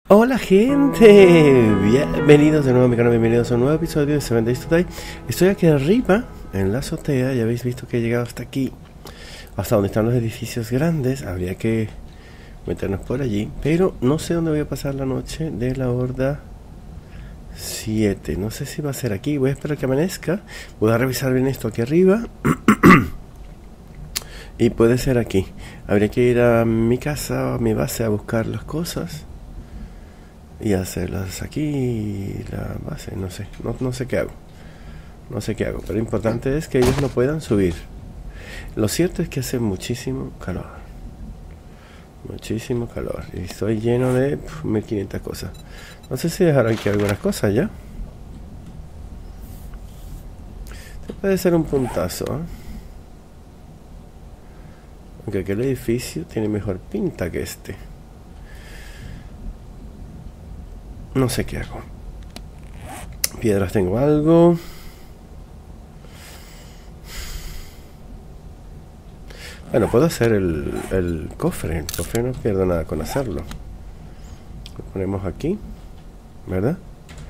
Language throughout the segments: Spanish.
Hola gente, bienvenidos de nuevo a mi canal, bienvenidos a un nuevo episodio de 7 Days to Die. Estoy aquí arriba, en la azotea, ya habéis visto que he llegado hasta aquí, hasta donde están los edificios grandes. Habría que meternos por allí, pero no sé dónde voy a pasar la noche de la Horda 7. No sé si va a ser aquí, voy a esperar que amanezca, voy a revisar bien esto aquí arriba. Y puede ser aquí. Habría que ir a mi casa, a mi base, a buscar las cosas y hacerlas aquí, la base, no sé, no sé qué hago, pero lo importante es que ellos no puedan subir. Lo cierto es que hace muchísimo calor, y estoy lleno de 1500 cosas. No sé si dejar aquí algunas cosas ya. Este puede ser un puntazo, ¿eh? Aunque aquel edificio tiene mejor pinta que este. No sé qué hago. Piedras tengo algo. Bueno, puedo hacer el cofre. El cofre no pierdo nada con hacerlo. Lo ponemos aquí, ¿verdad?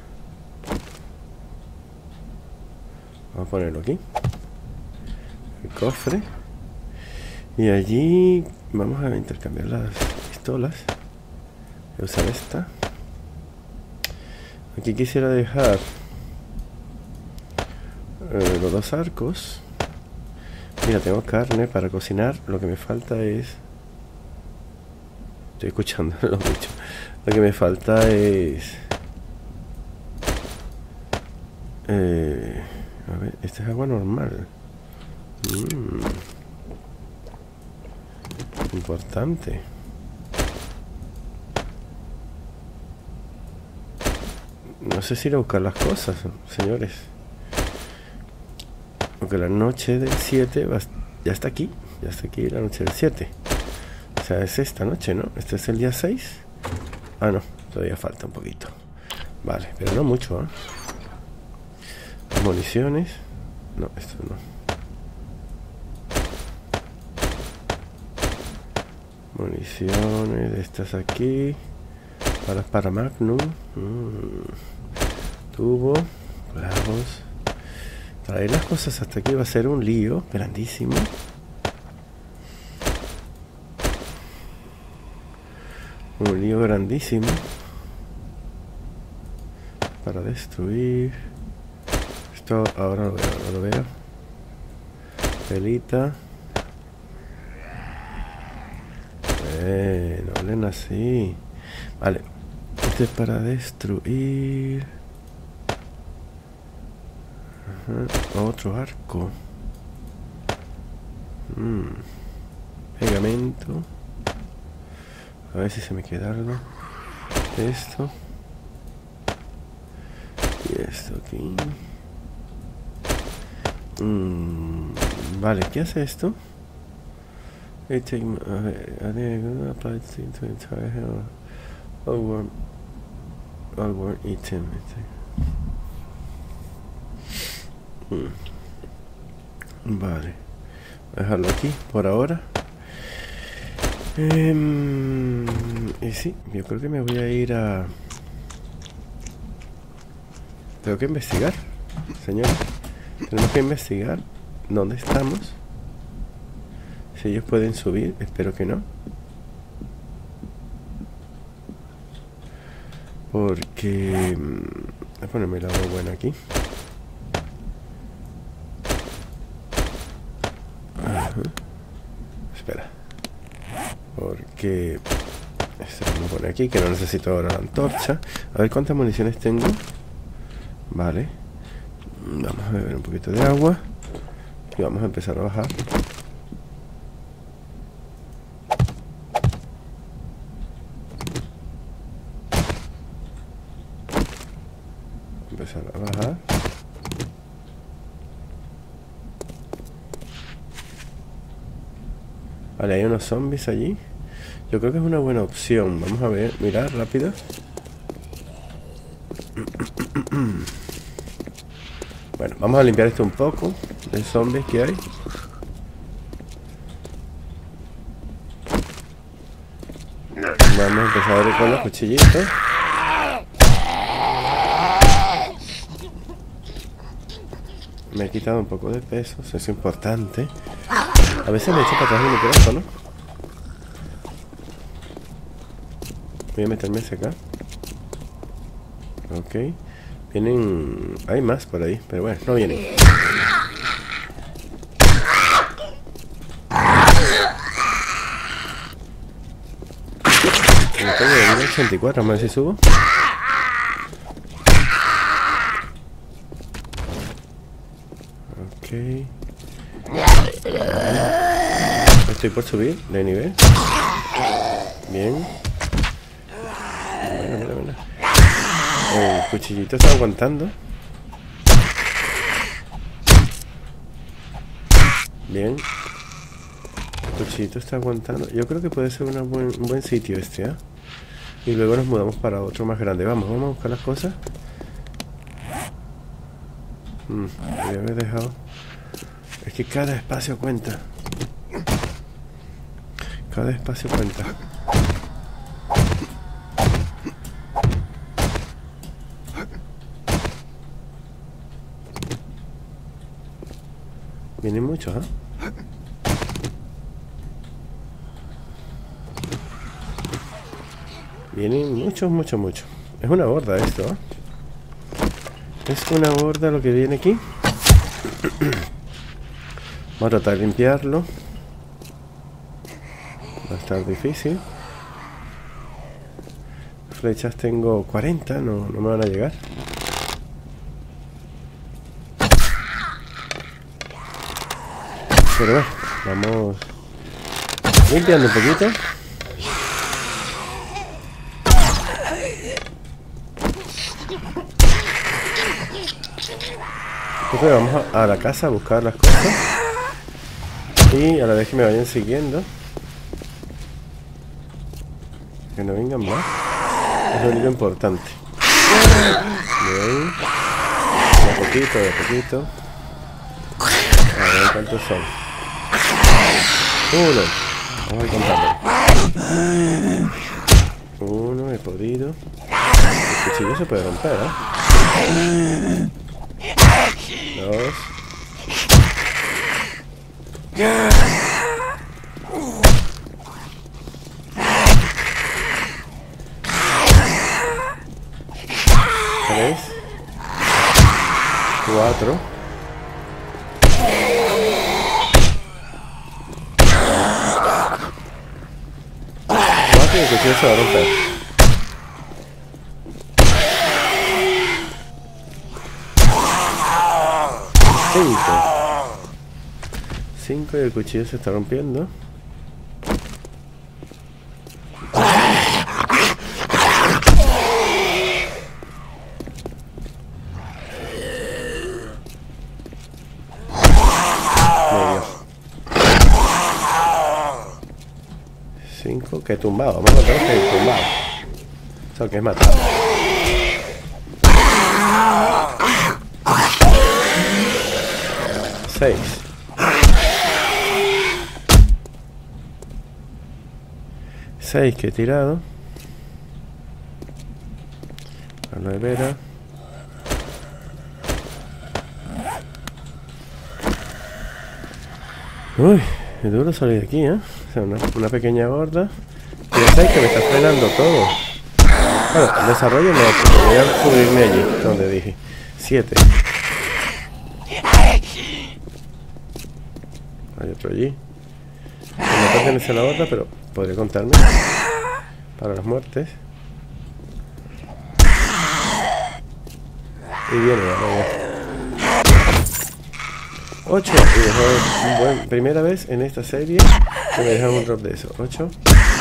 Vamos a ponerlo aquí. El cofre. Y allí vamos a intercambiar las pistolas. Voy a usar esta. Aquí quisiera dejar los dos arcos. Mira, tengo carne para cocinar. Lo que me falta es... Estoy escuchando los bichos. Lo que me falta es... a ver, esta es agua normal. Importante. No sé si ir a buscar las cosas, señores. Porque la noche del 7 ya está aquí. Ya está aquí la noche del 7. O sea, es esta noche, ¿no? Este es el día 6. Ah, no, todavía falta un poquito. Vale, pero no mucho, ¿eh? Municiones. No, esto no. Municiones de estas aquí. Para Magnum. Tubo. Clavos. Traer las cosas hasta aquí va a ser un lío grandísimo. Un lío grandísimo. Para destruir. Esto ahora lo veo. Pelita. No hablen así. Vale. Este es para destruir. Otro arco. Pegamento. A ver si se me queda algo. Esto. Y esto aquí. Vale, ¿qué hace esto? All worn item. Vale, voy a dejarlo aquí por ahora. Y sí, yo creo que me voy a ir a... Tengo que investigar, señores. Tenemos que investigar dónde estamos. Si ellos pueden subir, espero que no. Porque... Voy a ponerme el agua buena aquí. Espera. Porque... Esto lo voy a poner aquí, que no necesito ahora la antorcha. A ver cuántas municiones tengo. Vale. Vamos a beber un poquito de agua. Y vamos a empezar a bajar. Empezar a bajar. Vale, hay unos zombies allí. Yo creo que es una buena opción. Vamos a ver, mirar rápido. Bueno, vamos a limpiar esto un poco de zombies que hay. Vamos a empezar con los cuchillitos. Me he quitado un poco de peso, eso es importante. A veces me echo para atrás el micrófono. Voy a meterme hacia acá. Ok. Vienen... Hay más por ahí, pero bueno, no vienen. Me tengo de 84, vamos a ver si subo. Ok. Estoy por subir de nivel. Bien. Mira. El cuchillito está aguantando. Bien. El cuchillito está aguantando. Yo creo que puede ser un buen sitio este, ¿eh? Y luego nos mudamos para otro más grande. Vamos a buscar las cosas. Voy a haber dejado. Es que cada espacio cuenta. Cada espacio cuenta. Vienen muchos, ¿eh? Vienen muchos. Es una horda esto, ¿eh? Es una horda lo que viene aquí. Vamos a tratar de limpiarlo. Va a estar difícil. Flechas tengo 40, no me van a llegar. Pero bueno, vamos limpiando un poquito. Entonces vamos a la casa a buscar las cosas. Y a la vez que me vayan siguiendo, que no vengan más, es lo único importante. Bien. De a poquito. A ver cuántos son. Uno. Vamos a ir contando. Uno, he podido. El cuchillo se puede romper, ¿eh? 2. 3. 4. 4 y el cuchillo se va a romper. 5 y el cuchillo se está rompiendo. Medio. 5 que he tumbado. Vamos a contar que he tumbado. Eso que es matar. 6. 6 que he tirado. Aloe vera. Uy, es duro salir de aquí, ¿eh? O sea, una pequeña horda. Y ya sabéis que me está frenando todo. Bueno, el desarrollo no, porque voy a subirme allí, donde dije 7. Hay otro allí. No pertenece a la horda, pero podría contarme para las muertes. Y viene, vamos. 8. Y dejó primera vez en esta serie que me dejan un drop de eso. 8.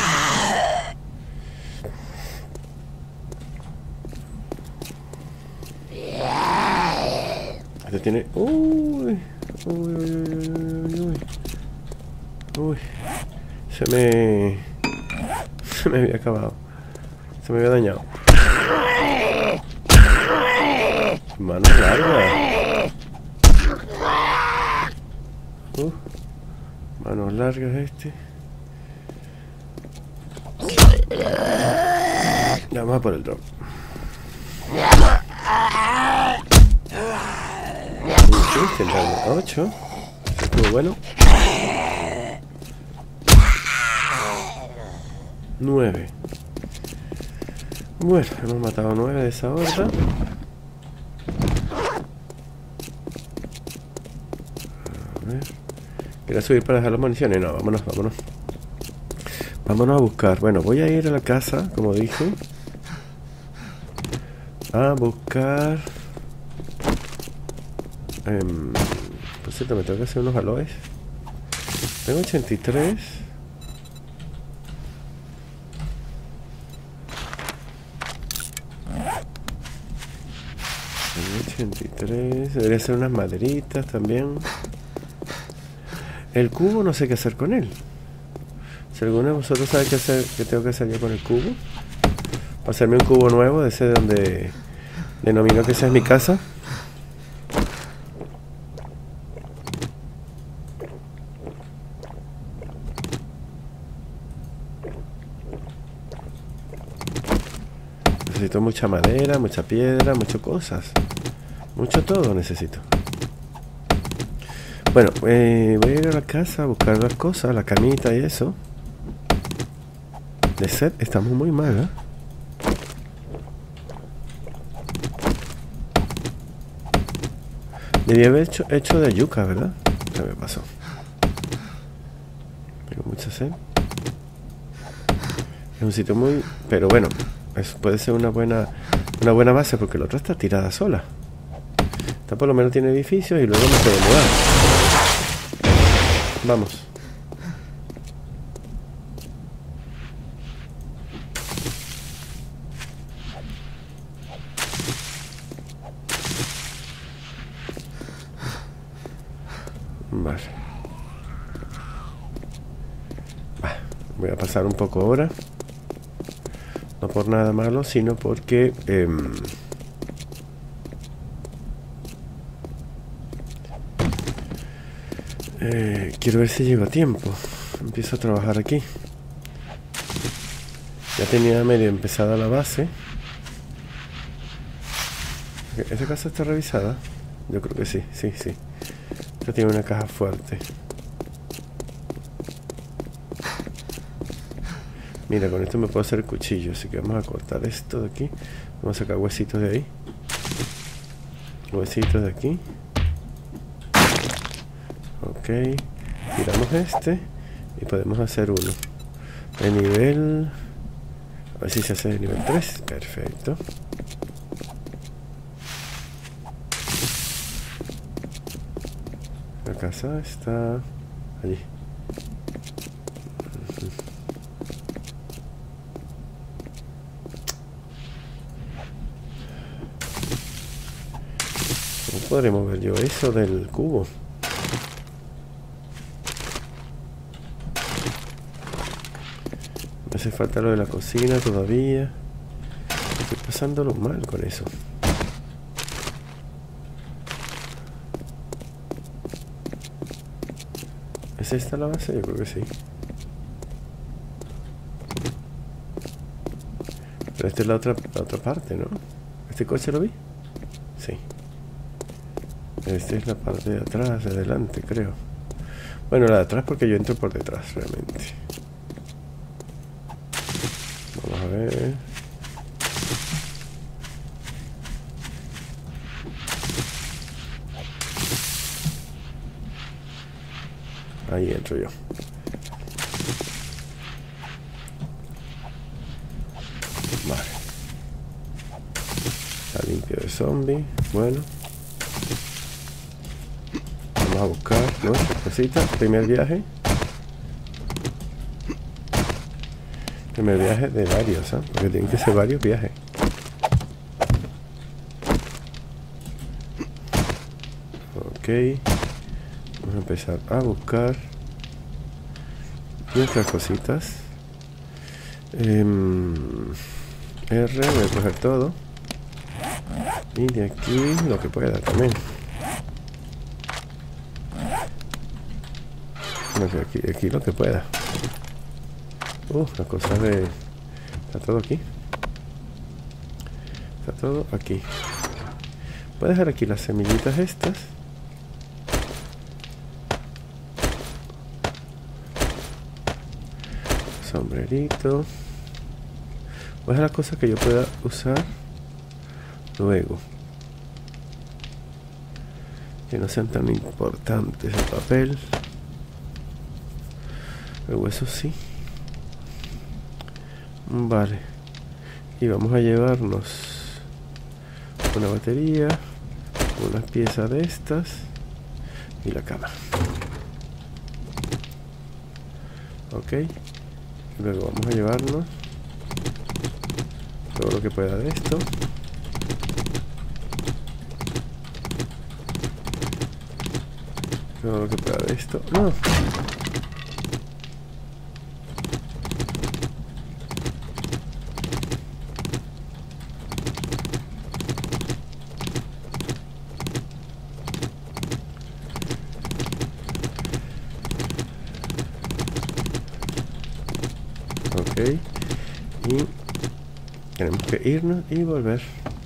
Este tiene... Uy. Se me había acabado. Se me había dañado. Manos largas. Manos largas este. Vamos a por el drop. intentando. 8. Eso estuvo bueno. 9. Bueno, hemos matado 9 de esa horda. A ver. ¿Quieres subir para dejar las municiones? No, vámonos, vámonos. Vámonos a buscar. Bueno, voy a ir a la casa, como dije. A buscar... por cierto, me tengo que hacer unos aloes. Tengo 83. Tengo 83. Debería ser unas maderitas también. El cubo no sé qué hacer con él. Si alguno de vosotros sabe qué hacer, qué tengo que hacer yo con el cubo. Para hacerme un cubo nuevo, de ese donde denomino que esa es mi casa. Necesito mucha madera, mucha piedra, muchas cosas. Mucho todo necesito. Bueno, voy a ir a la casa a buscar las cosas, la camita y eso. De sed estamos muy mal, ¿eh? Debí haber hecho de yuca, ¿verdad? Se me pasó. Tengo mucha sed. Es un sitio muy... Pero bueno, eso puede ser una buena base porque la otra está tirada sola. Esta por lo menos tiene edificios y luego me puedo mudar. Vamos. Vale. Voy a pasar un poco ahora. No por nada malo, sino porque... quiero ver si llego a tiempo. Empiezo a trabajar aquí. Ya tenía medio empezada la base. ¿Esa casa está revisada? Yo creo que sí, sí, sí. Esta tiene una caja fuerte. Mira, con esto me puedo hacer el cuchillo. Así que vamos a cortar esto de aquí. Vamos a sacar huesitos de ahí. Huesitos de aquí. Ok. Tiramos este. Y podemos hacer uno. De nivel... A ver si se hace de nivel 3. Perfecto. La casa está allí. ¿Cómo podré mover yo eso del cubo? Me hace falta lo de la cocina todavía. Estoy pasándolo mal con eso. ¿Es esta la base? Yo creo que sí. Pero esta es la otra parte, ¿no? ¿Este coche lo vi? Sí. Esta es la parte de atrás, de adelante, creo. Bueno, la de atrás porque yo entro por detrás, realmente. Vamos a ver. Ahí entro yo. Vale. Está limpio de zombie. Bueno. Vamos a buscar nuestras cositas. Primer viaje. Primer viaje de varios, ¿eh? Porque tienen que ser varios viajes. Ok. Vamos a empezar a buscar nuestras cositas. R, voy a coger todo. Y de aquí lo que pueda también. Aquí lo que pueda. Las cosas de... Está todo aquí. Está todo aquí. Voy a dejar aquí las semillitas estas. sombrerito. Voy a dejar las cosas que yo pueda usar luego, que no sean tan importantes. El papel, el hueso sí. Vale, y vamos a llevarnos una batería, una pieza de estas y la cama. Ok, y luego vamos a llevarnos todo lo que pueda de esto. Todo lo que pueda de esto. No. Ok, y tenemos que irnos y volver.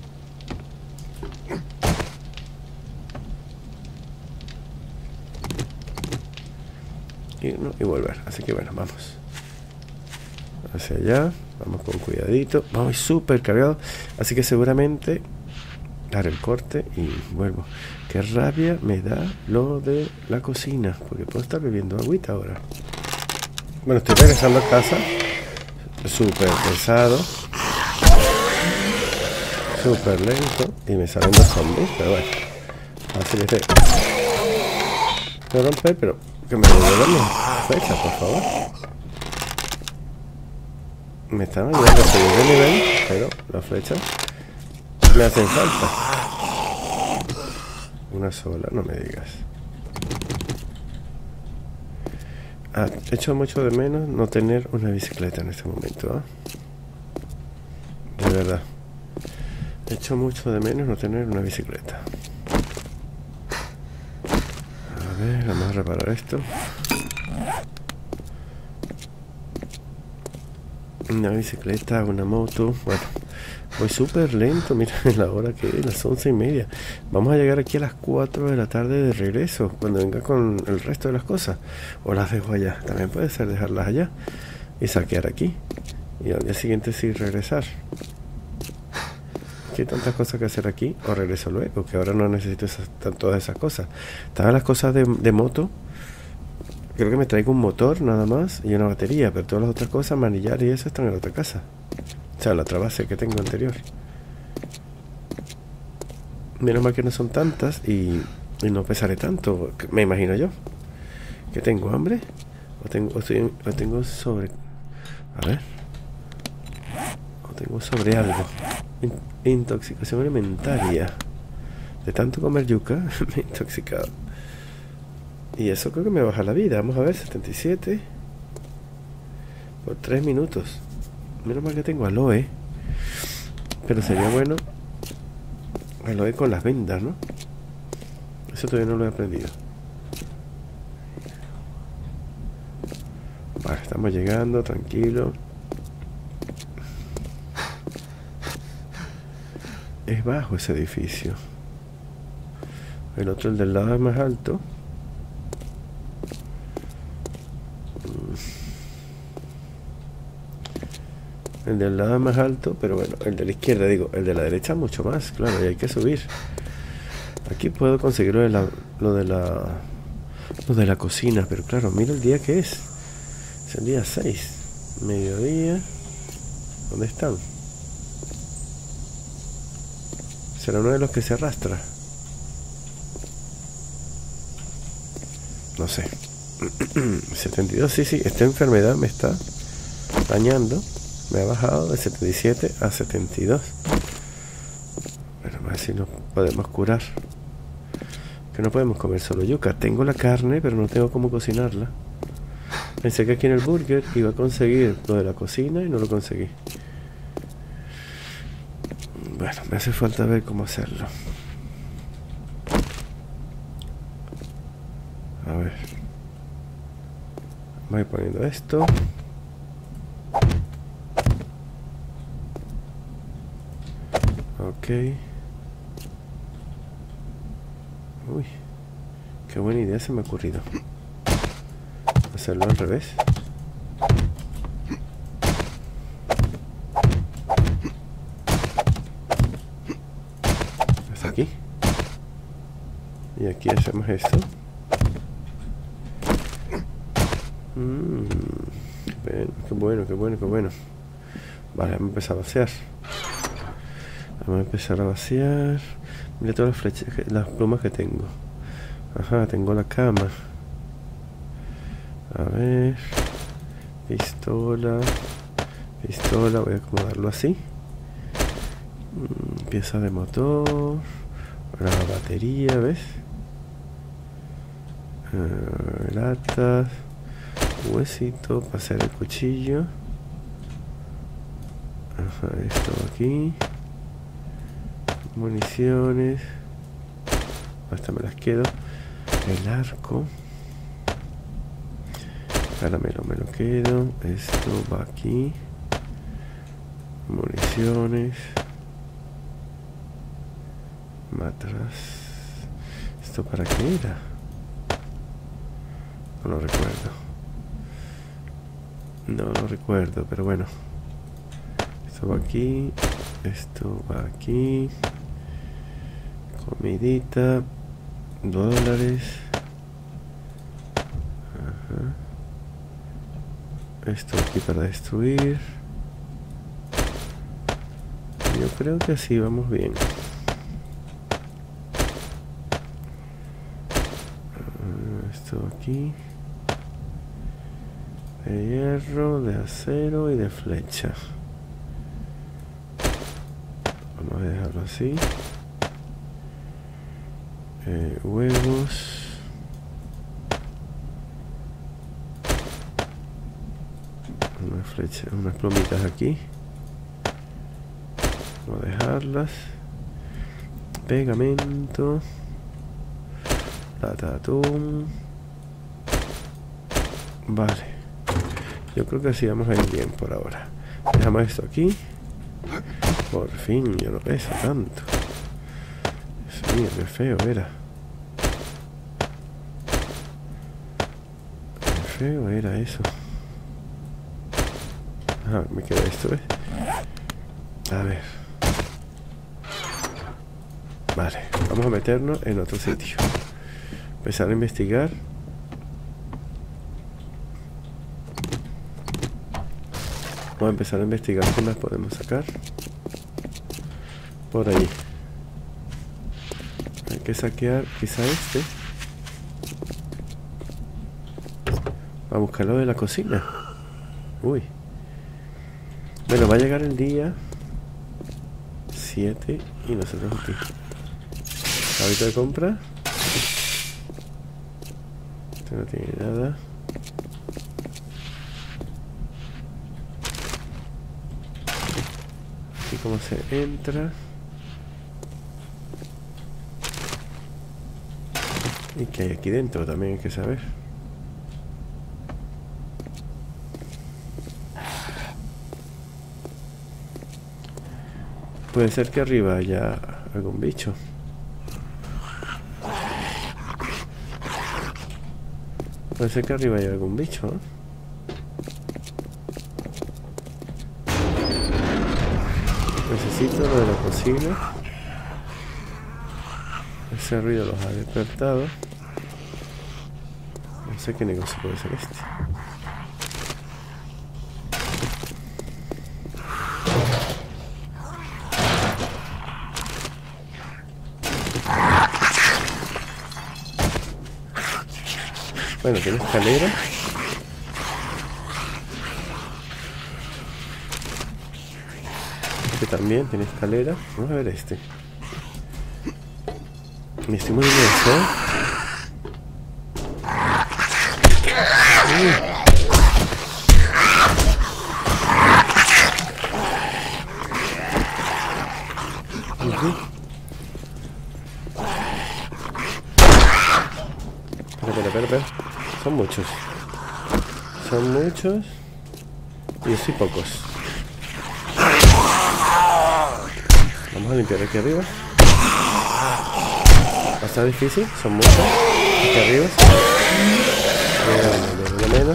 Irnos y volver, así que bueno, vamos hacia allá, vamos con cuidadito, vamos súper cargado, así que seguramente haré el corte y vuelvo. Qué rabia me da lo de la cocina, porque puedo estar bebiendo agüita ahora. Bueno, estoy regresando a casa. Súper pesado, súper lento, y me salen dos zombies, pero bueno, así que no romper, pero que me devuelvan las flechas, por favor. Me están ayudando a subir de nivel, pero las flechas me hacen falta. Una sola, no me digas. Echo mucho de menos no tener una bicicleta en este momento, ¿eh? De verdad. Echo mucho de menos no tener una bicicleta. A ver, vamos a reparar esto. Una bicicleta, una moto. Bueno, voy súper lento. Mira la hora que es, las 11:30. Vamos a llegar aquí a las 4 de la tarde de regreso, cuando venga con el resto de las cosas. O las dejo allá. También puede ser dejarlas allá y saquear aquí, y al día siguiente sí regresar. Hay tantas cosas que hacer aquí. O regreso luego, que ahora no necesito todas esas cosas. Estaban las cosas de moto. Creo que me traigo un motor nada más y una batería, pero todas las otras cosas, manillar y eso, están en la otra casa. O sea, la otra base que tengo anterior. Menos mal que no son tantas y no pesaré tanto, me imagino yo. ¿Que tengo hambre? ¿O tengo sobre... A ver. ¿O tengo sobre algo? Intoxicación alimentaria. De tanto comer yuca, me he intoxicado. Y eso creo que me baja la vida. Vamos a ver, 77 por 3 minutos. Menos mal que tengo aloe. Pero sería bueno aloe con las vendas, ¿no? Eso todavía no lo he aprendido. Vale, estamos llegando, tranquilo. Es bajo ese edificio. El otro, el del lado, es más alto. El del lado es más alto, pero bueno, el de la izquierda, digo, el de la derecha mucho más, claro, y hay que subir. Aquí puedo conseguir lo de la cocina, pero claro, mira el día que es. Es el día 6, mediodía. ¿Dónde están? ¿Será uno de los que se arrastra? No sé. 72, sí, esta enfermedad me está dañando. Me ha bajado de 77 a 72. Bueno, a ver si nos podemos curar. Que no podemos comer solo yuca. Tengo la carne, pero no tengo cómo cocinarla. Pensé que aquí en el burger iba a conseguir lo de la cocina y no lo conseguí. Bueno, me hace falta ver cómo hacerlo. A ver. Voy poniendo esto. Ok. Uy, qué buena idea se me ha ocurrido. Hacerlo al revés. aquí. Y aquí hacemos esto. Qué bueno, qué bueno, qué bueno. Vale, vamos a empezar a vaciar. Vamos a empezar a vaciar. Mira todas las flechas, las plumas que tengo. Ajá, tengo la cama. A ver. Pistola. Pistola, voy a acomodarlo así. Pieza de motor. La batería, ¿ves? Latas. Huesito para hacer el cuchillo. Ajá, esto aquí. Municiones. Hasta me las quedo. El arco. Caramelo me lo quedo. Esto va aquí. Municiones. Matras. ¿Esto para qué era? No lo recuerdo. No lo recuerdo, pero bueno. Esto va aquí. Esto va aquí. Comidita. $2. Ajá. Esto aquí para destruir. Yo creo que así vamos bien. Esto aquí. De hierro, de acero y de flecha. Vamos a dejarlo así. Huevos. Unas flechas, unas plumitas aquí. Vamos a dejarlas. Pegamento. Lata de atún. Vale. Yo creo que así vamos a ir bien por ahora. Dejamos esto aquí. Por fin, ya no pesa tanto. Dios mío, qué feo era. Qué feo era eso. Ajá, me queda esto, ¿ves? A ver. Vale, vamos a meternos en otro sitio. Empezar a investigar. Vamos a empezar a investigar qué más podemos sacar. Por ahí. Hay que saquear quizá este. A buscar lo de la cocina. Uy. Bueno, va a llegar el día 7 y nosotros aquí. Hábito de compra. Este no tiene nada. Aquí cómo se entra. Y qué hay aquí dentro también hay que saber. Puede ser que arriba haya algún bicho. Puede ser que arriba haya algún bicho, ¿no? Necesito lo de la cocina. Ese ruido los ha despertado. No sé qué negocio puede ser este. Bueno, tiene escalera. Este también tiene escalera. Vamos a ver este. Me estoy muy inmenso, ¿eh? Espera. Son muchos. Son muchos. Y así pocos. Vamos a limpiar aquí arriba. Va a estar difícil, son muchos. Aquí arriba. Menos.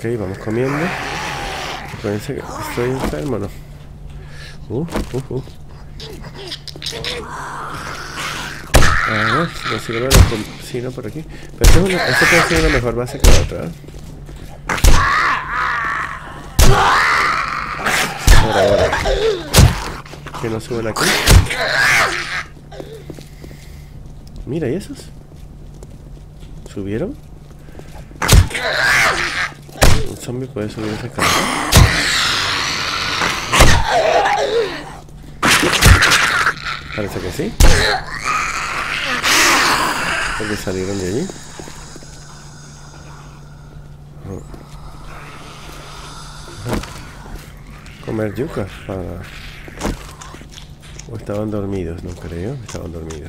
Ok, vamos comiendo. Acuérdense que estoy enfermo, ¿no? A ver, si consigo la cocina por aquí. Pero esta puede ser una mejor base que la otra, ¿eh? Ahora. Que no suben aquí. Mira, ¿y esos? ¿Subieron? Un zombie puede subir esa escalera. Parece que sí. Porque salieron de allí. Comer yucas para... O estaban dormidos, no creo. Estaban dormidos.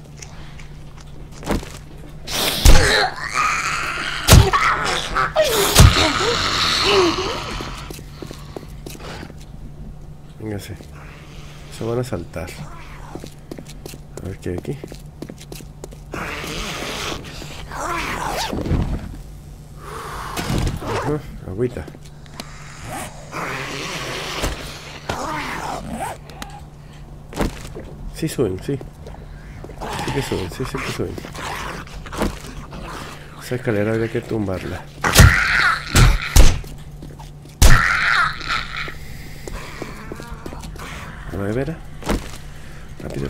Véngase. Se van a saltar. A ver qué hay aquí. Agüita. Sí suben, sí. Sí que suben, sí que suben. Esa escalera habría que tumbarla. A ver, Vera. Rápido.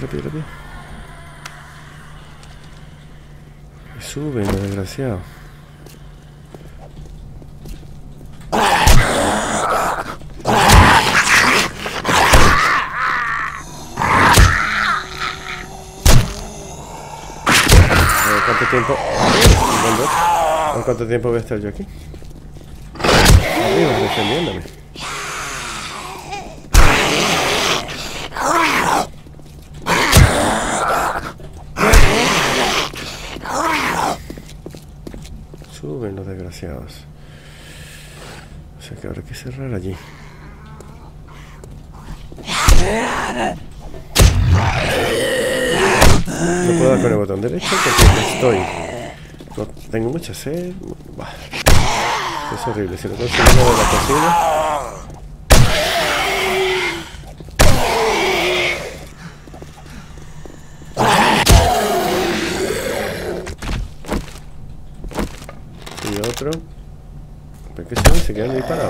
Suben, los desgraciados. ¿Cuánto tiempo? ¿En cuánto tiempo voy a estar yo aquí? Arriba, defendiéndome. Suben los desgraciados. O sea que habrá que cerrar allí. No puedo dar con el botón derecho porque estoy. No tengo mucha sed. Bah, es horrible. Si no consigo uno de la cocina. Y otro. ¿Por qué se quedan ahí parados?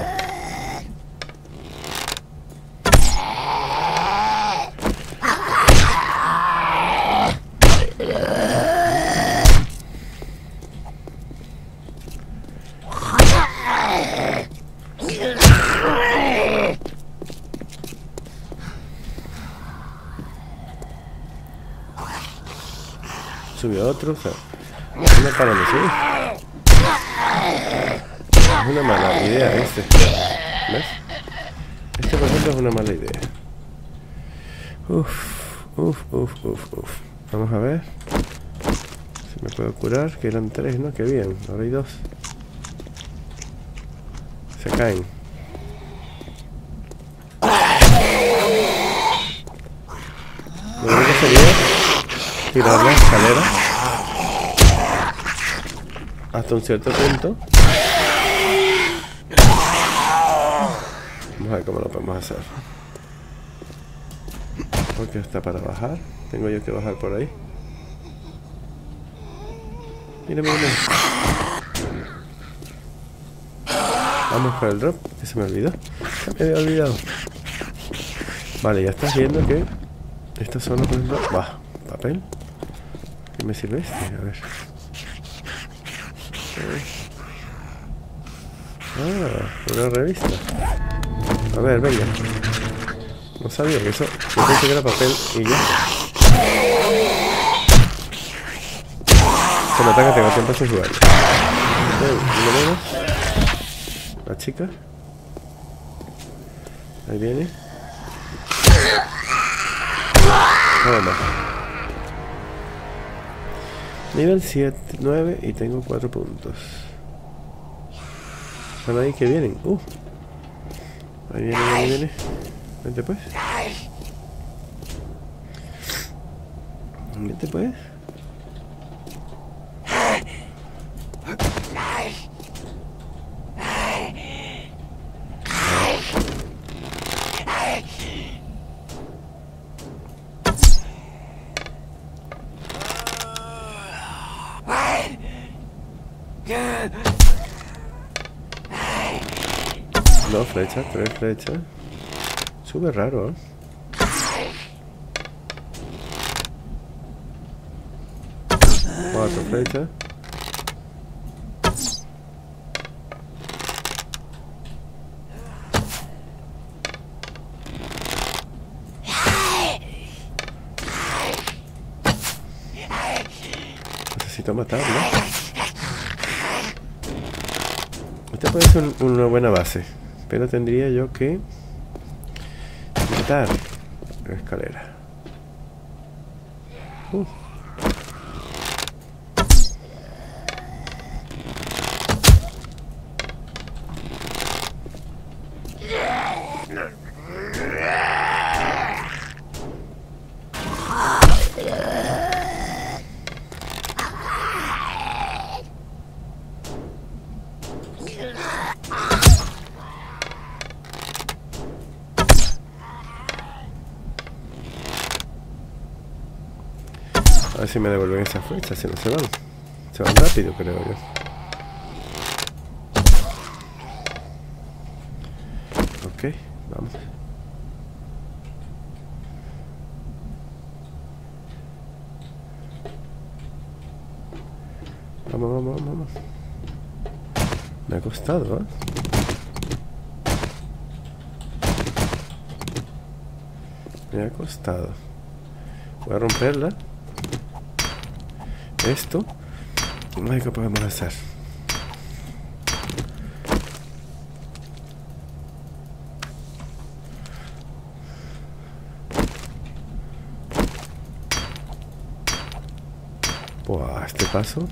Subió otro, o sea, no paran de subir. Es una mala idea este. ¿Ves? Este por ejemplo es una mala idea. Uf. Vamos a ver si me puedo curar, que eran 3, ¿no? Qué bien, ahora hay 2. Se caen. Lo único sería tirar la escalera hasta un cierto punto. Vamos a ver cómo lo podemos hacer. Porque está para bajar. Tengo yo que bajar por ahí. Mira. Vamos para el drop, que se me olvidó. Se me había olvidado. Vale, ya estás viendo que esta zona, por ejemplo, va. Papel. ¿Qué me sirve este? A ver. Una revista. A ver, venga. No sabía que eso. Yo pensé que era papel y ya. Se nota que tengo tiempo sin jugar. La chica. Ahí viene. Vamos. Nivel 7, 9 y tengo 4 puntos. Son ahí que vienen. Ahí viene. Vente pues. Vente pues. Dos flechas, tres flechas. Súper raro, ¿eh? Cuatro flechas. Necesito matarlo. Esta puede ser una buena base, pero tendría yo que quitar la escalera. A ver si me devuelven esas flechas, si no se van. Se van rápido, creo yo. Ok, vamos. Vamos. Me ha costado, ¿eh? Me ha costado. Voy a romperla. Esto. No hay que podemos hacer. Buah, este paso.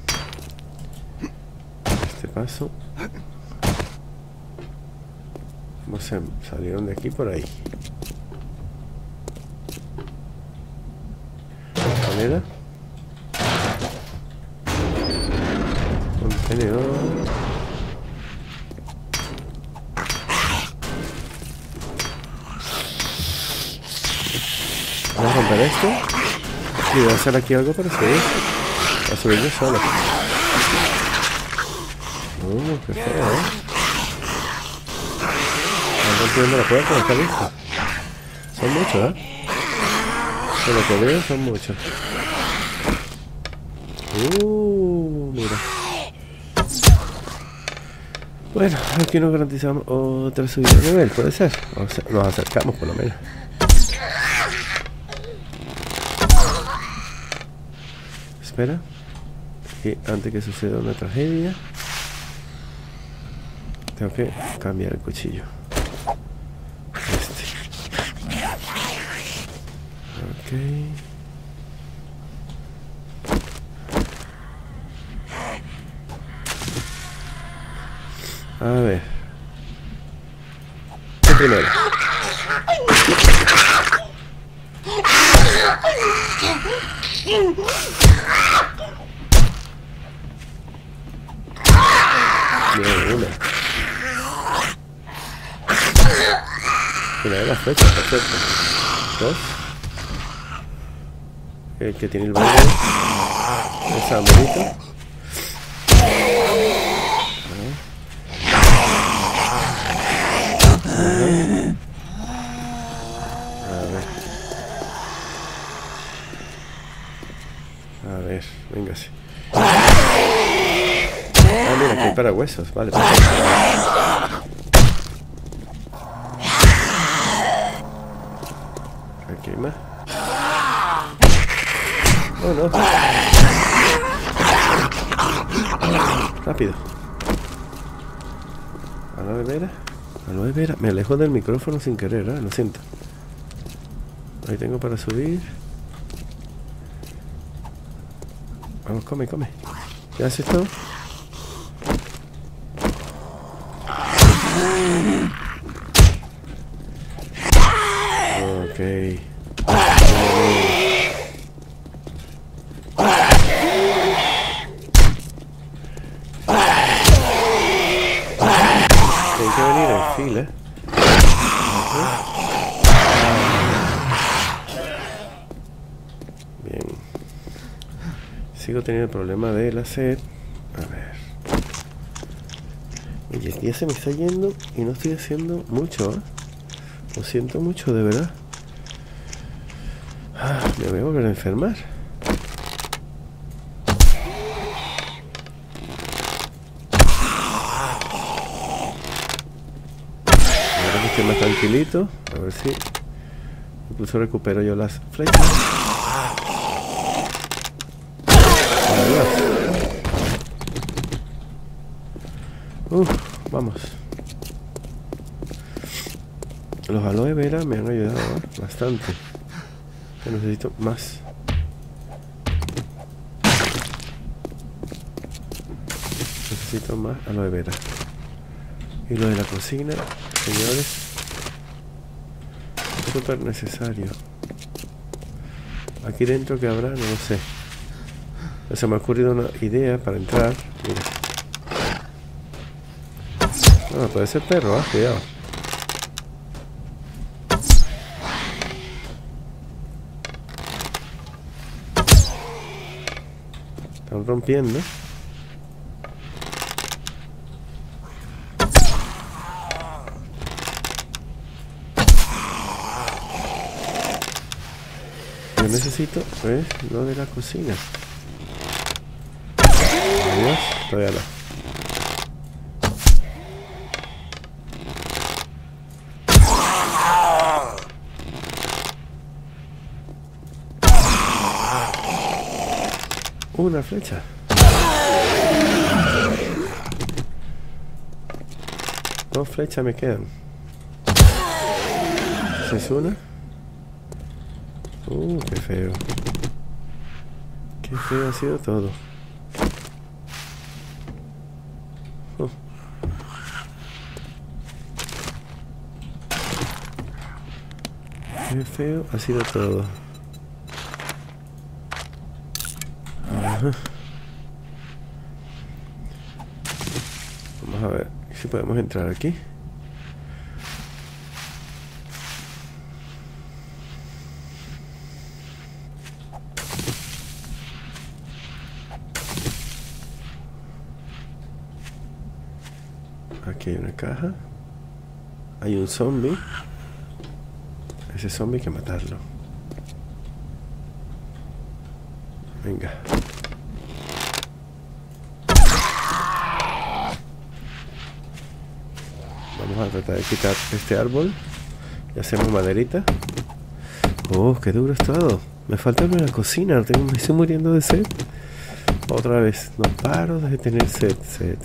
¿Cómo se salieron de aquí por ahí? Manera. Contenedor. Voy a romper esto. Y voy a hacer aquí algo para subir. A subir yo solo. Qué feo, ¿eh? Están rompiendo la puerta, no está listo. Son muchos, ¿eh? Por lo que veo, son muchos. Mira. Bueno, aquí nos garantizamos otra subida de nivel, puede ser. O sea, nos acercamos por lo menos. Espera. Aquí, antes que suceda una tragedia, tengo que cambiar el cuchillo. Ok. A ver. ¿Qué primero? Bien, una. Una de las flechas, perfecto. Dos. El que tiene el baile. Esa bonita. A ver, véngase. Ah, mira, que hay para huesos, vale. Aquí hay más. Oh, no. Rápido. Aloe vera. Me alejo del micrófono sin querer, ¿eh? Lo siento. Ahí tengo para subir. Vamos, come. ¿Ya haces todo? Ok. Tiene que venir en fila. Bien. Sigo teniendo el problema de la sed. A ver. Oye, el día se me está yendo y no estoy haciendo mucho, ¿eh? Lo siento mucho, de verdad. Me voy a volver a enfermar. Ahora que estoy más tranquilito, a ver si incluso recupero yo las flechas. Adiós. Vamos. Los aloe vera me han ayudado bastante. Pero necesito más. Necesito más aloe vera. Y lo de la cocina, señores, es súper necesario. Aquí dentro que habrá, no lo sé. Se me ha ocurrido una idea para entrar. Mira. No, puede ser perro, cuidado. Están rompiendo. Yo necesito, ¿ves? Lo de la cocina. Adiós, todavía no. Una flecha. Dos flechas me quedan. ¿Esa es una? Qué feo. Qué feo ha sido todo. Qué feo ha sido todo. Ajá. Vamos a ver si podemos entrar aquí. Aquí hay una caja. Hay un zombie. Ese zombie hay que matarlo. Venga. Vamos a tratar de quitar este árbol. Y hacemos maderita. Qué duro es todo. Me falta algo en la cocina. Me estoy muriendo de sed. Otra vez. No paro de tener sed.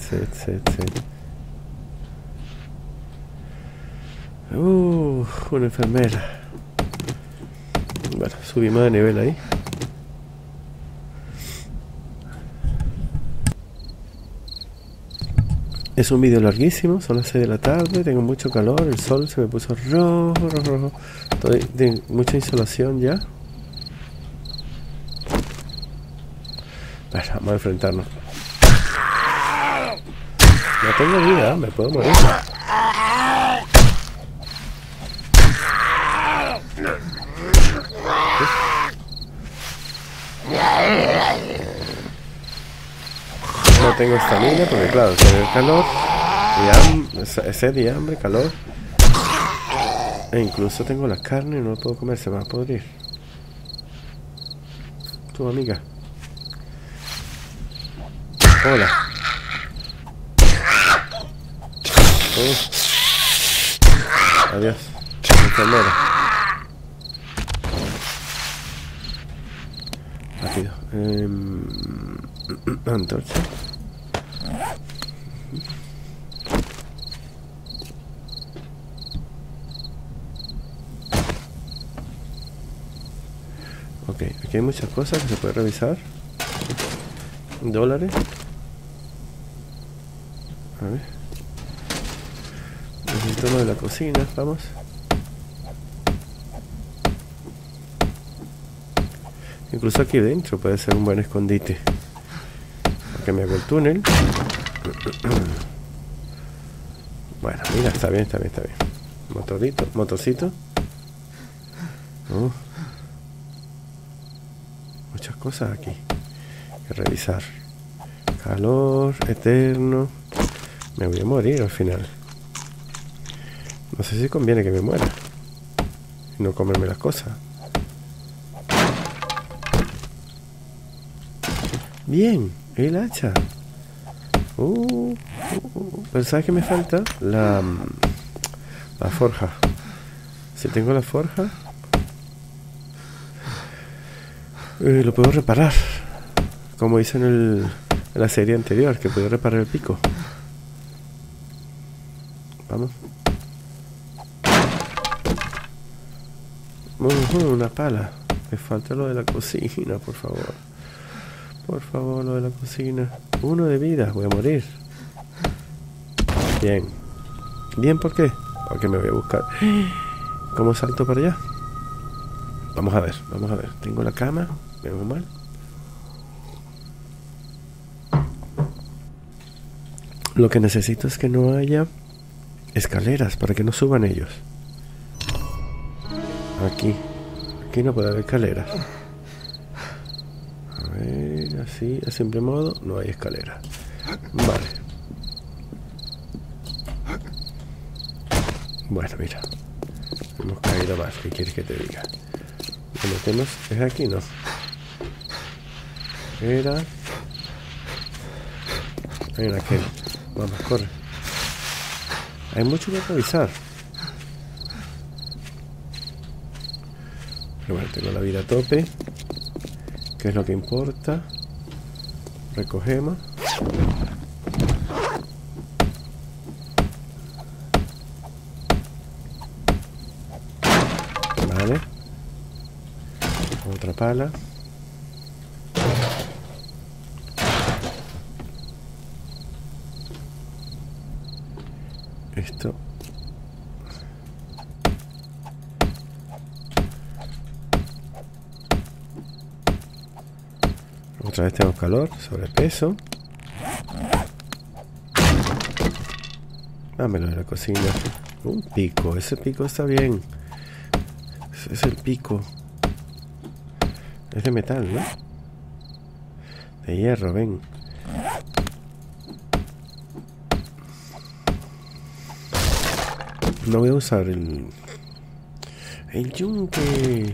Una enfermera. Bueno, subimos de nivel ahí. Es un vídeo larguísimo, son las 6 de la tarde, tengo mucho calor, el sol se me puso rojo. Estoy de mucha insolación ya. Bueno, vamos a enfrentarnos. No tengo vida, me puedo morir. No tengo estamina porque claro, tengo calor, sed y hambre, calor. E incluso tengo la carne y no la puedo comer, se me va a podrir. Tu amiga. Hola. Adiós. Enfermera. Rápido. Antorcha. Ok, aquí hay muchas cosas que se puede revisar. Dólares. A ver. Necesito lo de la cocina, vamos. Incluso aquí dentro puede ser un buen escondite. Porque me hago el túnel. Bueno, mira, está bien. Motorcito. Muchas cosas aquí que revisar. Calor eterno. Me voy a morir al final. No sé si conviene que me muera y no comerme las cosas. Bien, el hacha. Pero ¿sabes qué me falta? La forja. Si tengo la forja, lo puedo reparar. Como hice en la serie anterior, que puedo reparar el pico. Vamos. Una pala. Me falta lo de la cocina, por favor. Por favor, lo de la cocina. 1 de vida, voy a morir. Bien. ¿Bien por qué? Porque me voy a buscar. ¿Cómo salto para allá? Vamos a ver, vamos a ver. Tengo la cama, menos mal. Lo que necesito es que no haya escaleras para que no suban ellos. Aquí no puede haber escaleras. A ver, así, a simple modo, no hay escalera. Vale. Bueno, mira. Hemos caído mal, ¿qué quieres que te diga? Lo metemos, es aquí, ¿no? Era aquel. Vamos, corre. Hay mucho que revisar. Pero bueno, tengo la vida a tope, que es lo que importa. Recogemos. Vale. Otra pala. Esto. Otra vez tengo calor, sobrepeso. Dámelo de la cocina. Un pico, ese pico está bien. Ese es el pico. Es de metal, ¿no? De hierro, ven. No voy a usar el yunque.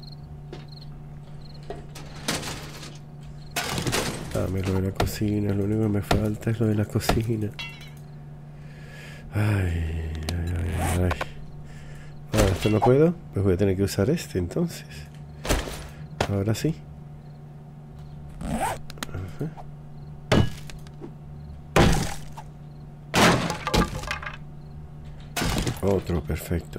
Dame lo de la cocina. Lo único que me falta es lo de la cocina. Ay. Ahora, esto no puedo. Pues voy a tener que usar este entonces. Ahora sí. Ajá. Otro, perfecto.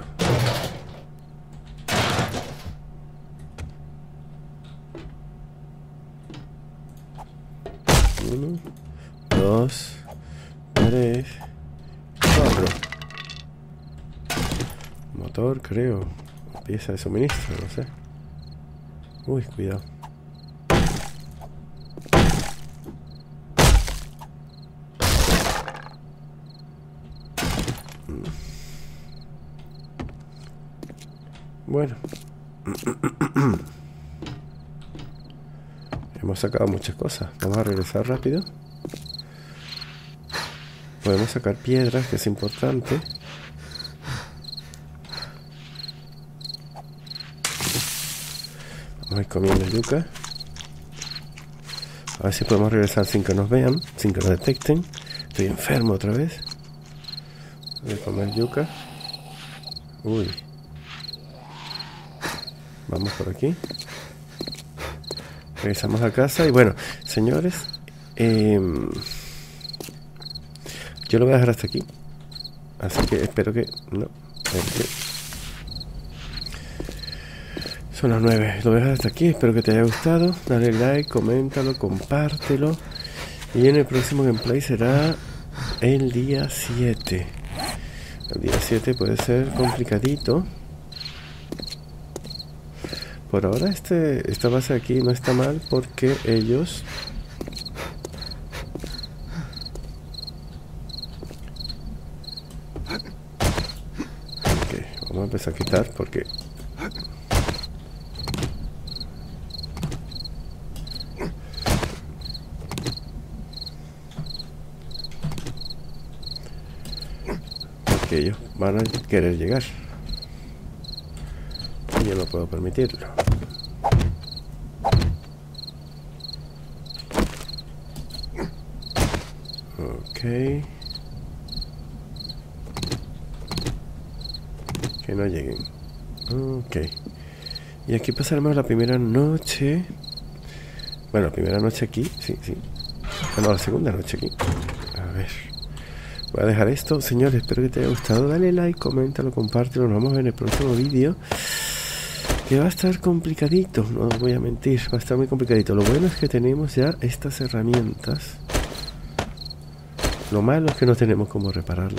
Uno, 2, 3, 4. Motor, creo. Pieza de suministro, no sé. Uy, cuidado. Bueno. Hemos sacado muchas cosas. Vamos a regresar rápido. Podemos sacar piedras, que es importante. Vamos a ir comiendo yuca. A ver si podemos regresar sin que nos vean, sin que nos detecten. Estoy enfermo otra vez. Voy a comer yuca. Uy. Vamos por aquí. Regresamos a casa y bueno, señores, yo lo voy a dejar hasta aquí. Así que espero que... No, son las 9. Lo voy a dejar hasta aquí. Espero que te haya gustado. Dale like, coméntalo, compártelo. Y en el próximo gameplay será el día 7. El día 7 puede ser complicadito. Por ahora esta base aquí no está mal porque ellos... Ok, vamos a empezar a quitar porque... que ellos van a querer llegar. Y yo no puedo permitirlo. Ok. Que no lleguen. Ok. Y aquí pasaremos la primera noche. Bueno, la primera noche aquí. Sí. Bueno, la segunda noche aquí. A ver. Voy a dejar esto. Señores, espero que te haya gustado. Dale like, coméntalo, compártelo. Nos vamos a ver en el próximo vídeo. Que va a estar complicadito. No os voy a mentir. Va a estar muy complicadito. Lo bueno es que tenemos ya estas herramientas. Lo malo es que no tenemos cómo repararlas.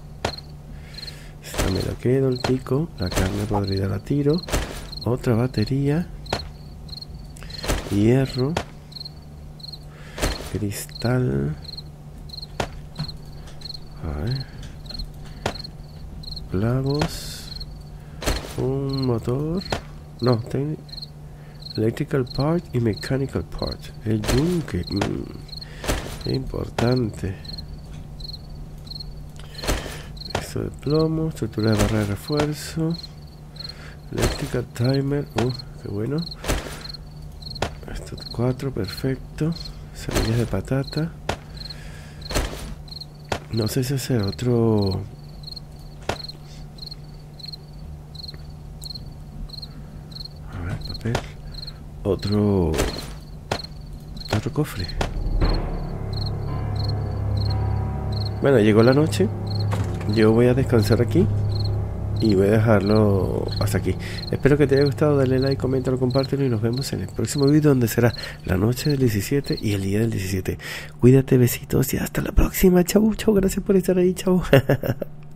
Esta me la quedo, el pico. La carne podrida la tiro. Otra batería. Hierro. Cristal. A ver. Clavos. Un motor. No, electrical part y mechanical part. El yunque. Importante. Esto de plomo. Estructura de barra de refuerzo. Electrical timer. Qué bueno. Estos 4, perfecto. Semillas de patata. No sé si hacer otro. A ver, papel. Otro cofre. Bueno, llegó la noche. Yo voy a descansar aquí. Y voy a dejarlo hasta aquí. Espero que te haya gustado. Dale like, coméntalo, compártelo. Y nos vemos en el próximo vídeo, donde será la noche del 17 y el día del 17. Cuídate, besitos y hasta la próxima. Chau. Gracias por estar ahí. Chau.